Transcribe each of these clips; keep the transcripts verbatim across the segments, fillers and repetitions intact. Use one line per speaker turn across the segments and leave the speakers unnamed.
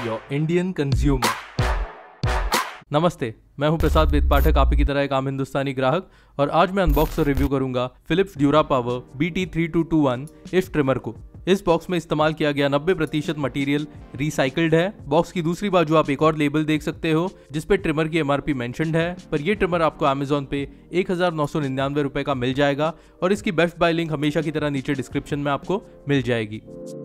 Your Indian consumer. नमस्ते, मैं हूं प्रसाद वेद पाठक, आप ही की तरह एक आम हिंदुस्तानी ग्राहक, और आज मैं अनबॉक्स और रिव्यू करूंगा Philips Dura power B T three two two one इस ट्रिमर को। इस बॉक्स में इस्तेमाल किया गया नब्बे प्रतिशत मटेरियल रिसाइकल्ड है। बॉक्स की दूसरी बाजू आप एक और लेबल देख सकते हो जिस पे ट्रिमर की एमआरपी मेंशन्ड है, पर ये ट्रिमर आपको अमेजोन पे एक हजार नौ सौ निन्यानवे रुपए का मिल जाएगा और इसकी बेस्ट बाय लिंक हमेशा की तरह नीचे डिस्क्रिप्शन में आपको मिल जाएगी।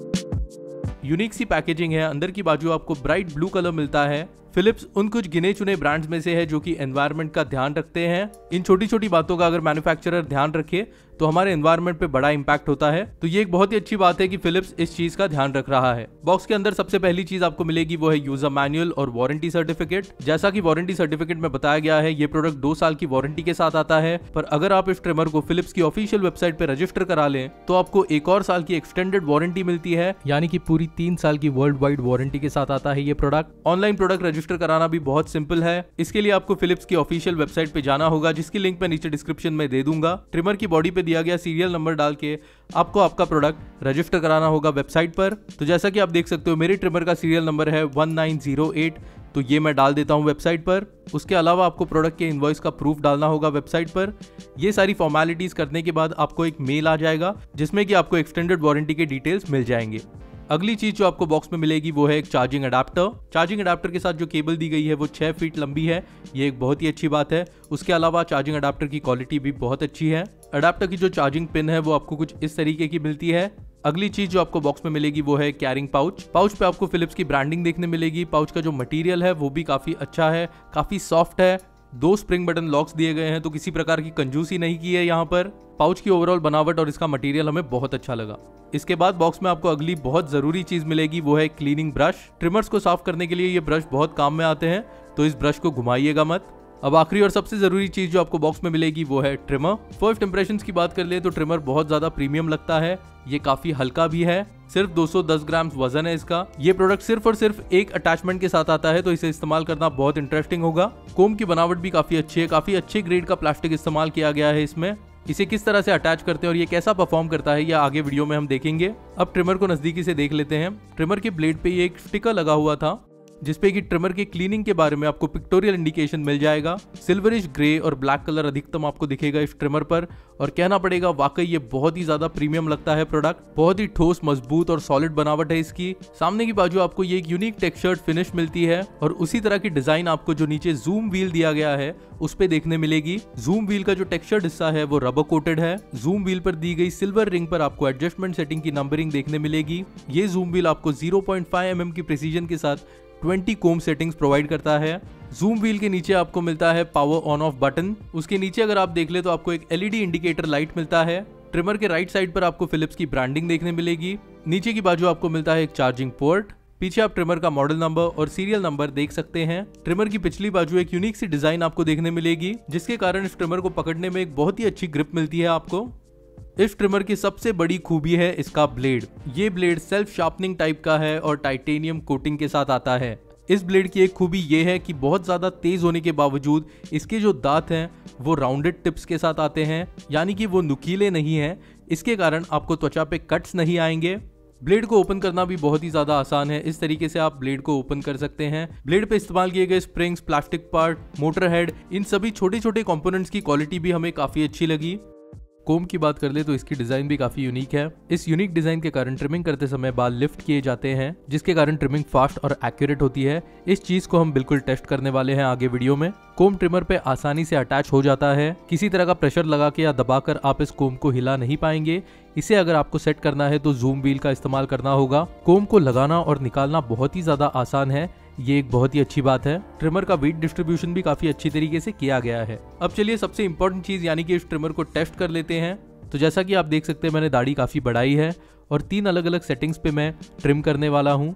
यूनिक सी पैकेजिंग है, अंदर की बाजू आपको ब्राइट ब्लू कलर मिलता है। फिलिप्स उन कुछ गिने चुने ब्रांड्स में से है जो कि एनवायरनमेंट का ध्यान रखते हैं। इन छोटी छोटी बातों का अगर मैन्युफैक्चरर ध्यान रखे तो हमारे एनवायरनमेंट पे बड़ा इंपैक्ट होता है, तो ये एक बहुत ही अच्छी बात है कि फिलिप्स इस चीज का ध्यान रख रहा है। बॉक्स के अंदर सबसे पहली चीज आपको मिलेगी वो है यूजर मैनुअल और वारंटी सर्टिफिकेट। जैसा कि वारंटी सर्टिफिकेट में बताया गया है, ये प्रोडक्ट दो साल की वारंटी के साथ आता है, पर अगर आप इस ट्रिमर को फिलिप्स की ऑफिशियल वेबसाइट पे रजिस्टर करा लें तो आपको एक और साल की एक्सटेंडेड वारंटी मिलती है, यानी कि पूरी तीन साल की वर्ल्ड वाइड वारंटी के साथ आता है ये प्रोडक्ट। ऑनलाइन प्रोडक्ट रजिस्टर कराना भी बहुत सिंपल है। इसके लिए आपको फिलिप्स की ऑफिशियल वेबसाइट पे जाना होगा, जिसकी लिंक मैं नीचे डिस्क्रिप्शन में दे दूंगा। ट्रिमर की बॉडी पे दिया गया सीरियल नंबर डाल के आपको आपका प्रोडक्ट रजिस्टर कराना होगा वेबसाइट पर। तो जैसा कि आप देख सकते हो मेरे ट्रिमर का सीरियल नंबर है वन नाइन जीरो एट, तो ये मैं डाल देता हूं वेबसाइट पर। उसके अलावा आपको प्रोडक्ट के इनवॉइस का प्रूफ डालना होगा वेबसाइट पर। ये सारी फॉर्मेलिटीज करने के बाद आपको एक मेल आ जाएगा जिसमें कि आपको एक्सटेंडेड वारंटी के डिटेल्स मिल जाएंगे। अगली चीज जो आपको बॉक्स में मिलेगी वो है एक चार्जिंग अडाप्टर। चार्जिंग अडाप्टर के साथ जो केबल दी गई है वो छह फीट लंबी है, ये एक बहुत ही अच्छी बात है। उसके अलावा चार्जिंग अडाप्टर की क्वालिटी भी बहुत अच्छी है। अडाप्टर की जो चार्जिंग पिन है वो आपको कुछ इस तरीके की मिलती है। अगली चीज जो आपको बॉक्स में मिलेगी वो है कैरिंग पाउच। पाउच पे आपको फिलिप्स की ब्रांडिंग देखने मिलेगी। पाउच का जो मटेरियल है वो भी काफी अच्छा है, काफी सॉफ्ट है। दो स्प्रिंग बटन लॉक्स दिए गए हैं, तो किसी प्रकार की कंजूसी नहीं की है यहाँ पर। पाउच की ओवरऑल बनावट और इसका मटेरियल हमें बहुत अच्छा लगा। इसके बाद बॉक्स में आपको अगली बहुत जरूरी चीज मिलेगी वो है क्लीनिंग ब्रश। ट्रिमर्स को साफ करने के लिए ये ब्रश बहुत काम में आते हैं, तो इस ब्रश को घुमाइएगा मत। अब आखिरी और सबसे जरूरी चीज जो आपको बॉक्स में मिलेगी वो है ट्रिमर। फर्स्ट इंप्रेशंस की बात कर ले तो ट्रिमर बहुत ज्यादा प्रीमियम लगता है। ये काफी हल्का भी है, सिर्फ दो सौ दस ग्राम वजन है इसका। ये प्रोडक्ट सिर्फ और सिर्फ एक अटैचमेंट के साथ आता है, तो इसे इस्तेमाल करना बहुत इंटरेस्टिंग होगा। कोम की बनावट भी काफी अच्छी है, काफी अच्छे ग्रेड का प्लास्टिक इस्तेमाल किया गया है इसमें। इसे किस तरह से अटैच करते हैं और ये कैसा परफॉर्म करता है, ये आगे वीडियो में हम देखेंगे। अब ट्रिमर को नजदीकी से देख लेते हैं। ट्रिमर के ब्लेड पे ये एक स्टिकर लगा हुआ था जिसपे कि ट्रिमर के क्लीनिंग के बारे में आपको पिक्टोरियल इंडिकेशन मिल जाएगा। सिल्वरिश ग्रे और ब्लैक कलर अधिकतम आपको दिखेगा इस ट्रिमर पर, और कहना पड़ेगा वाकई ये बहुत ही ज्यादा प्रीमियम लगता है प्रोडक्ट। बहुत ही ठोस, मजबूत और सॉलिड बनावट है इसकी। सामने की बाजू आपको ये एक यूनिक टेक्सचर्ड फिनिश मिलती है, और उसी तरह की डिजाइन आपको जो नीचे जूम व्हील दिया गया है उस पे देखने मिलेगी। जूम व्हील का जो टेक्सचर्ड हिस्सा है वो रबर कोटेड है। जूम व्हील पर दी गई सिल्वर रिंग पर आपको एडजस्टमेंट सेटिंग की नंबरिंग देखने मिलेगी। ये जूम व्हील आपको zero point five M M की प्रिसीजन के साथ बीस कोम सेटिंग्स प्रोवाइड करता है। जूम व्हील के नीचे आपको मिलता है पावर ऑन ऑफ बटन। उसके नीचे अगर आप देख ले तो आपको एक एलईडी इंडिकेटर लाइट मिलता है। ट्रिमर के राइट साइड पर आपको फिलिप्स की ब्रांडिंग देखने मिलेगी। नीचे की बाजू आपको मिलता है एक चार्जिंग पोर्ट। पीछे आप ट्रिमर का मॉडल नंबर और सीरियल नंबर देख सकते हैं। ट्रिमर की पिछली बाजू एक यूनिक सी डिजाइन आपको देखने मिलेगी, जिसके कारण इस ट्रिमर को पकड़ने में एक बहुत ही अच्छी ग्रिप मिलती है आपको। इस ट्रिमर की सबसे बड़ी खूबी है इसका ब्लेड। ये ब्लेड सेल्फ शार्पनिंग टाइप का है और टाइटेनियम कोटिंग के साथ आता है। इस ब्लेड की एक खूबी ये है कि बहुत ज्यादा तेज होने के बावजूद इसके जो दांत हैं वो राउंडेड टिप्स के साथ आते हैं, यानी कि वो नुकीले नहीं हैं। इसके कारण आपको त्वचा पे कट्स नहीं आएंगे। ब्लेड को ओपन करना भी बहुत ही ज्यादा आसान है। इस तरीके से आप ब्लेड को ओपन कर सकते हैं। ब्लेड पे इस्तेमाल किए गए springs, plastic part, motor head, इन सभी छोटे छोटे कंपोनेंट्स की क्वालिटी भी हमें काफी अच्छी लगी। कोम की बात कर ले तो इसकी डिजाइन भी काफी यूनिक है। इस यूनिक डिजाइन के कारण ट्रिमिंग करते समय बाल लिफ्ट किए जाते हैं, जिसके कारण ट्रिमिंग फास्ट और एक्यूरेट होती है। इस चीज को हम बिल्कुल टेस्ट करने वाले हैं आगे वीडियो में। कोम ट्रिमर पे आसानी से अटैच हो जाता है। किसी तरह का प्रेशर लगा के या दबाकर आप इस कोम को हिला नहीं पाएंगे। इसे अगर आपको सेट करना है तो जूम व्हील का इस्तेमाल करना होगा। कोम को लगाना और निकालना बहुत ही ज्यादा आसान है, ये एक बहुत ही अच्छी बात है। ट्रिमर का वेट डिस्ट्रीब्यूशन भी काफी अच्छी तरीके से किया गया है। अब चलिए सबसे इंपॉर्टेंट चीज यानी कि इस ट्रिमर को टेस्ट कर लेते हैं। तो जैसा कि आप देख सकते हैं मैंने दाढ़ी काफी बढ़ाई है और तीन अलग अलग सेटिंग्स पे मैं ट्रिम करने वाला हूं।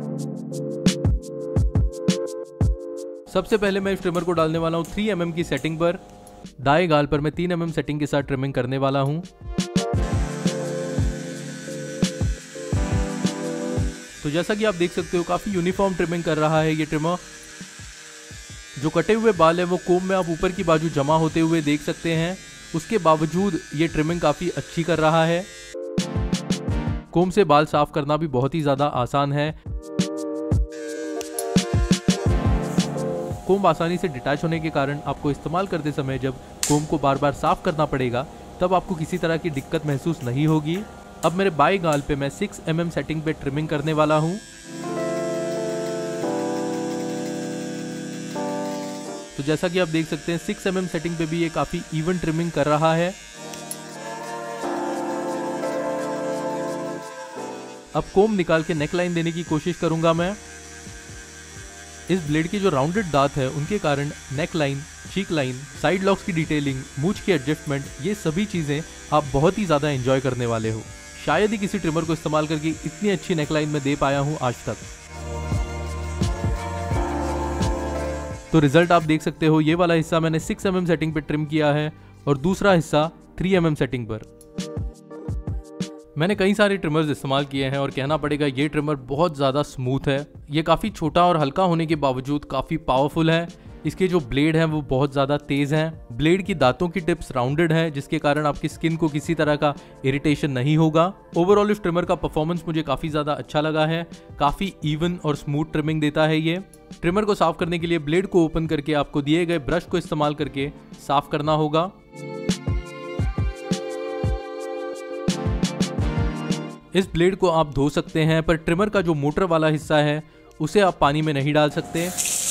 सबसे पहले मैं इस ट्रिमर को डालने वाला हूं थ्री एम एम की सेटिंग पर। दाएं गाल पर मैं तीन एम एम सेटिंग के साथ ट्रिमिंग करने वाला हूं। तो जैसा कि आप देख सकते हो काफी यूनिफॉर्म ट्रिमिंग कर रहा है ये ट्रिमर। जो कटे हुए बाल है वो कोम में आप ऊपर की बाजू जमा होते हुए देख सकते हैं। उसके बावजूद ये ट्रिमिंग काफी अच्छी कर रहा है। कोम से बाल साफ करना भी बहुत ही ज्यादा आसान है। कोम्ब आसानी से डिटैच होने के कारण आपको इस्तेमाल करते समय जब कोम्ब को बार बार साफ करना पड़ेगा तब आपको किसी तरह की दिक्कत महसूस नहीं होगी। अब मेरे बाएं गाल पे मैं सिक्स एम एम सेटिंग पे ट्रिमिंग करने वाला हूँ। तो जैसा कि आप देख सकते हैं सिक्स एम एम सेटिंग पे भी ये काफी इवन ट्रिमिंग कर रहा है। अब कोम्ब निकाल के नेकलाइन देने की कोशिश करूंगा मैं। इस ब्लेड के जो राउंडेड दांत है उनके कारण neck line, cheek line, side locks की डिटेलिंग, मूंछ की एडजस्टमेंट, ये सभी चीजें आप बहुत ही ज्यादा एंजॉय करने वाले हो। शायद ही किसी ट्रिमर को इस्तेमाल करके इतनी अच्छी नेकलाइन में दे पाया हूं आज तक। तो रिजल्ट आप देख सकते हो, ये वाला हिस्सा मैंने सिक्स एम एम सेटिंग पे ट्रिम किया है और दूसरा हिस्सा थ्री एम एम सेटिंग पर। मैंने कई सारे ट्रिमर्स इस्तेमाल किए हैं और कहना पड़ेगा ये ट्रिमर बहुत ज़्यादा स्मूथ है। ये काफ़ी छोटा और हल्का होने के बावजूद काफ़ी पावरफुल है। इसके जो ब्लेड हैं वो बहुत ज़्यादा तेज़ हैं। ब्लेड की दांतों की टिप्स राउंडेड है जिसके कारण आपकी स्किन को किसी तरह का इरिटेशन नहीं होगा। ओवरऑल इस ट्रिमर का परफॉर्मेंस मुझे काफ़ी ज़्यादा अच्छा लगा है। काफ़ी इवन और स्मूथ ट्रिमिंग देता है ये। ट्रिमर को साफ करने के लिए ब्लेड को ओपन करके आपको दिए गए ब्रश को इस्तेमाल करके साफ करना होगा। इस ब्लेड को आप धो सकते हैं पर ट्रिमर का जो मोटर वाला हिस्सा है उसे आप पानी में नहीं डाल सकते,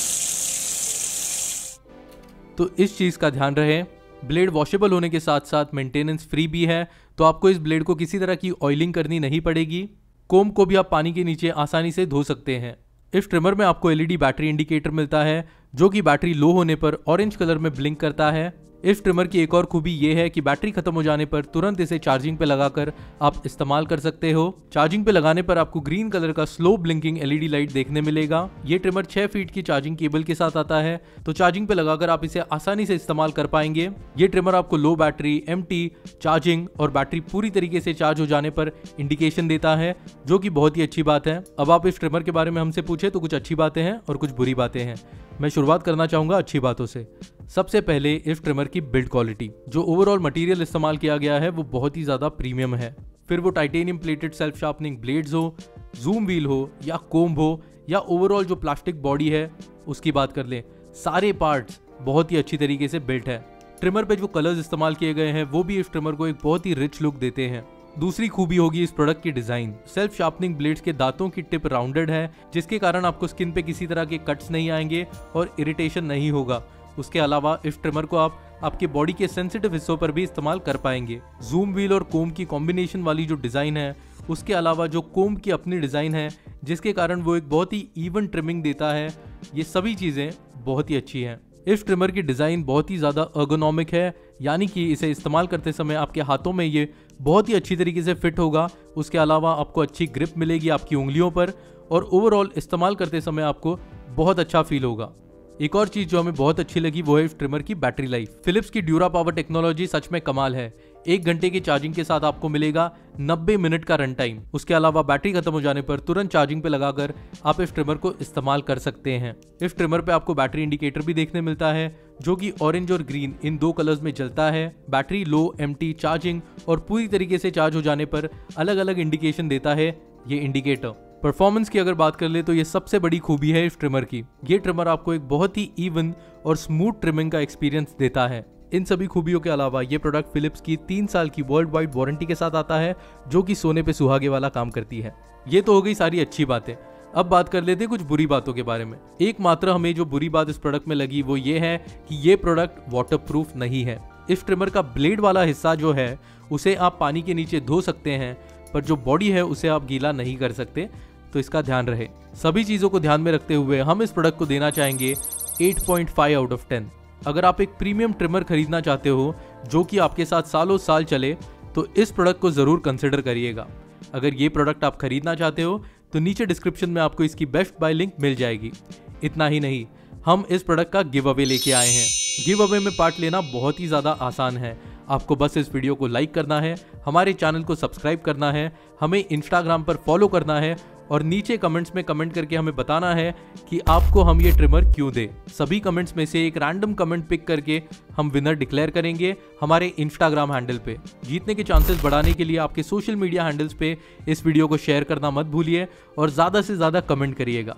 तो इस चीज का ध्यान रहे। ब्लेड वॉशेबल होने के साथ साथ मेंटेनेंस फ्री भी है, तो आपको इस ब्लेड को किसी तरह की ऑयलिंग करनी नहीं पड़ेगी। कोम्ब को भी आप पानी के नीचे आसानी से धो सकते हैं। इस ट्रिमर में आपको एलईडी बैटरी इंडिकेटर मिलता है जो कि बैटरी लो होने पर ऑरेंज कलर में ब्लिंक करता है। इस ट्रिमर की एक और खूबी ये है कि बैटरी खत्म हो जाने पर तुरंत इसे चार्जिंग पे लगाकर आप इस्तेमाल कर सकते हो। चार्जिंग पे लगाने पर आपको ग्रीन कलर का स्लो ब्लिंकिंग एलईडी लाइट देखने मिलेगा। ये ट्रिमर छह फीट की चार्जिंग केबल के साथ आता है, तो चार्जिंग पे लगाकर आप इसे आसानी से इस्तेमाल कर पाएंगे। ये ट्रिमर आपको लो बैटरी, एम्प्टी, चार्जिंग और बैटरी पूरी तरीके से चार्ज हो जाने पर इंडिकेशन देता है, जो कि बहुत ही अच्छी बात है। अब आप इस ट्रिमर के बारे में हमसे पूछे तो कुछ अच्छी बातें हैं और कुछ बुरी बातें हैं। मैं शुरुआत करना चाहूंगा अच्छी बातों से। सबसे पहले इस ट्रिमर की बिल्ड क्वालिटी, जो ओवरऑल मटेरियल इस्तेमाल किया गया है वो बहुत ही ज्यादा प्रीमियम है। फिर वो titanium plated self sharpening blades हो, जूम व्हील हो या कोम्ब हो या ओवरऑल जो प्लास्टिक बॉडी है उसकी बात कर लें, सारे पार्ट्स बहुत ही अच्छी तरीके से बिल्ट है। ट्रिमर पे जो कलर्स इस्तेमाल किए गए हैं वो भी इस ट्रिमर को एक बहुत ही रिच लुक देते हैं। दूसरी खूबी होगी इस प्रोडक्ट की डिजाइन। सेल्फ शार्पनिंग ब्लेड्स के दांतों की टिप राउंडेड है जिसके कारण आपको स्किन पे किसी तरह के कट्स नहीं आएंगे और इरिटेशन नहीं होगा। उसके अलावा इस ट्रिमर को आप आपके बॉडी के सेंसिटिव हिस्सों पर भी इस्तेमाल कर पाएंगे। जूम व्हील और कोम्ब की कॉम्बिनेशन वाली जो डिजाइन है, उसके अलावा जो कोम्ब की अपनी डिजाइन है जिसके कारण वो एक बहुत ही इवन ट्रिमिंग देता है, ये सभी चीजें बहुत ही अच्छी हैं। इस ट्रिमर की डिज़ाइन बहुत ही ज़्यादा अर्गोनॉमिक है, यानी कि इसे इस्तेमाल करते समय आपके हाथों में ये बहुत ही अच्छी तरीके से फिट होगा। उसके अलावा आपको अच्छी ग्रिप मिलेगी आपकी उंगलियों पर और ओवरऑल इस्तेमाल करते समय आपको बहुत अच्छा फील होगा। एक और चीज जो हमें बहुत अच्छी लगी वो है इस ट्रिमर की बैटरी लाइफ। फिलिप्स की ड्यूरा पावर टेक्नोलॉजी सच में कमाल है। एक घंटे की चार्जिंग के साथ आपको मिलेगा नब्बे मिनट का रन टाइम। उसके अलावा बैटरी खत्म हो जाने पर तुरंत चार्जिंग पे लगाकर आप इस ट्रिमर को इस्तेमाल कर सकते हैं। इस ट्रिमर पे आपको बैटरी इंडिकेटर भी देखने मिलता है जो कि ऑरेंज और ग्रीन इन दो कलर्स में जलता है। बैटरी लो, एम्प्टी, चार्जिंग और पूरी तरीके से चार्ज हो जाने पर अलग अलग इंडिकेशन देता है ये इंडिकेटर। परफॉर्मेंस की अगर बात कर ले तो ये सबसे बड़ी खूबी है इस ट्रिमर की। ये ट्रिमर आपको एक बहुत ही इवन और स्मूथ ट्रिमिंग का एक्सपीरियंस देता है। इन सभी खूबियों के अलावा ये प्रोडक्ट फिलिप्स की तीन साल की वर्ल्ड वाइड वारंटी के साथ आता है जो कि सोने पे सुहागे वाला काम करती है। ये तो हो गई सारी अच्छी बातें। अब बात कर लेते हैं कुछ बुरी बातों के बारे में। एकमात्र हमें जो बुरी बात इस प्रोडक्ट में लगी वो ये है कि ये प्रोडक्ट वाटरप्रूफ नहीं है। इस ट्रिमर का ब्लेड वाला हिस्सा जो है उसे आप पानी के नीचे धो सकते हैं, पर जो बॉडी है उसे आप गीला नहीं कर सकते, तो इसका ध्यान रहे। सभी चीजों को ध्यान में रखते हुए हम इस प्रोडक्ट को देना चाहेंगे आठ पॉइंट पाँच आउट ऑफ दस। अगर आप एक प्रीमियम ट्रिमर खरीदना चाहते हो जो कि आपके साथ सालों साल चले तो इस प्रोडक्ट को जरूर कंसिडर करिएगा। अगर ये प्रोडक्ट आप खरीदना चाहते हो तो नीचे डिस्क्रिप्शन में आपको इसकी बेस्ट बाय लिंक मिल जाएगी। इतना ही नहीं, हम इस प्रोडक्ट का गिव अवे लेके आए हैं। गिव अवे में पार्ट लेना बहुत ही ज्यादा आसान है। आपको बस इस वीडियो को लाइक करना है, हमारे चैनल को सब्सक्राइब करना है, हमें इंस्टाग्राम पर फॉलो करना है और नीचे कमेंट्स में कमेंट करके हमें बताना है कि आपको हम ये ट्रिमर क्यों दे। सभी कमेंट्स में से एक रैंडम कमेंट पिक करके हम विनर डिक्लेयर करेंगे हमारे इंस्टाग्राम हैंडल पे। जीतने के चांसेस बढ़ाने के लिए आपके सोशल मीडिया हैंडल्स पे इस वीडियो को शेयर करना मत भूलिए और ज़्यादा से ज़्यादा कमेंट करिएगा।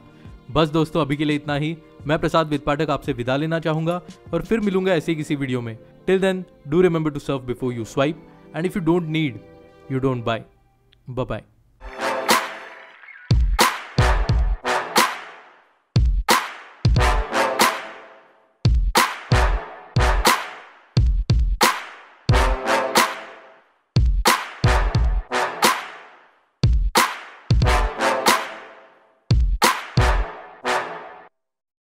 बस दोस्तों अभी के लिए इतना ही। मैं प्रसाद वेद पाठक आपसे विदा लेना चाहूंगा और फिर मिलूंगा ऐसे किसी वीडियो में। Till then do remember to serve before you swipe and if you don't need you don't buy. Bye bye.